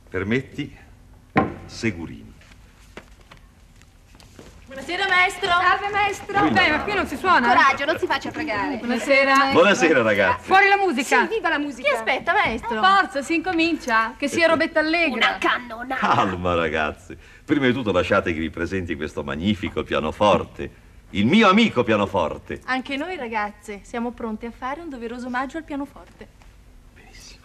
Permetti, Segurini. Buonasera, maestro. Salve, maestro. Qui ma qui non si suona. Coraggio, non si faccia pregare. Buonasera. Buonasera, ragazzi. Fuori la musica. Sì, viva la musica. Chi aspetta, maestro? Forza, si incomincia. Che sia robetta allegra. Una cannonata. Calma, ragazzi. Prima di tutto lasciate che vi presenti questo magnifico pianoforte. Il mio amico pianoforte. Anche noi, ragazze, siamo pronte a fare un doveroso omaggio al pianoforte. Benissimo.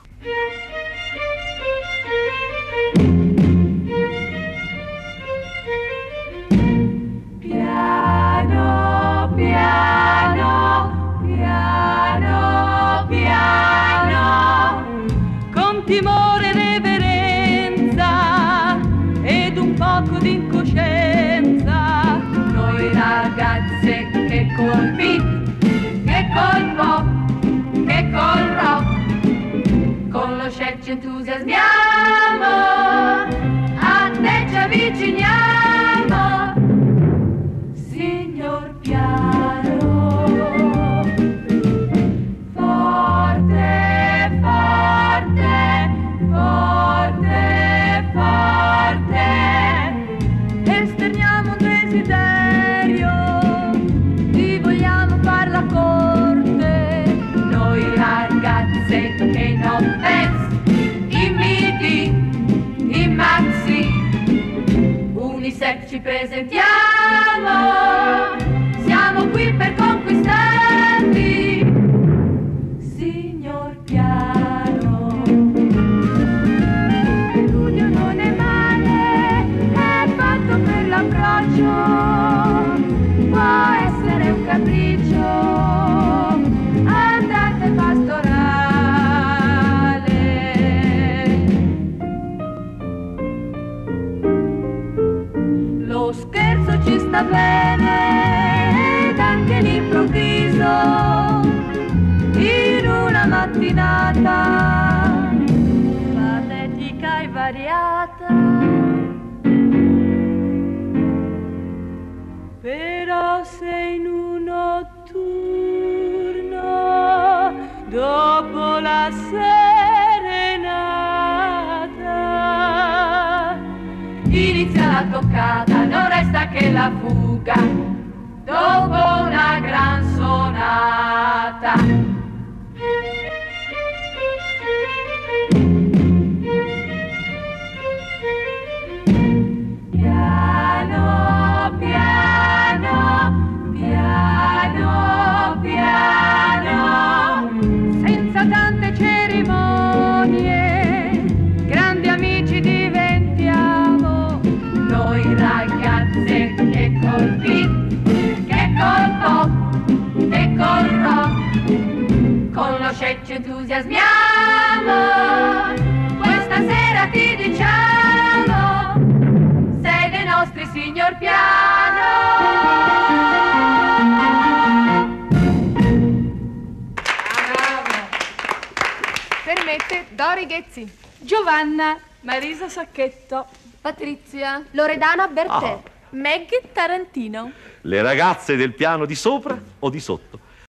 Piano, piano, piano, piano, con timore e reverenza ed un poco di incoscienza, noi ragazze che col beat, che col pop, che col rock, con lo scetch entusiasmiamo, a te ci avviciniamo. Signor piano, forte, forte, forte, forte, esterniamo un desiderio, ti vogliamo far la corte, noi ragazze che non pensi, i midi, i maxi, unisex ci presentiamo. Siamo qui per conquistarvi, signor piano. Il studio non è male, è fatto per l'approccio, può essere un capriccio, andate pastorale. Lo scherzo ci sta bene ed anche l'improvviso in una mattinata patetica e variata, però se in un notturno dopo la serenata inizia la toccata, non resta che la fuga dopo una gran sonata. Piano, piano, piano, piano, senza tante cerimonie, grandi amici diventiamo, noi ragazze che col beat, che col pop, che col rock, con lo scetch entusiasmiamo, questa sera ti diciamo, sei dei nostri signor piano. Permette Dori Ghezzi, Giovanna, Marisa Sacchetto, Patrizia, Loredana Bertè, Meg Tarantino. Le ragazze del piano di sopra o di sotto?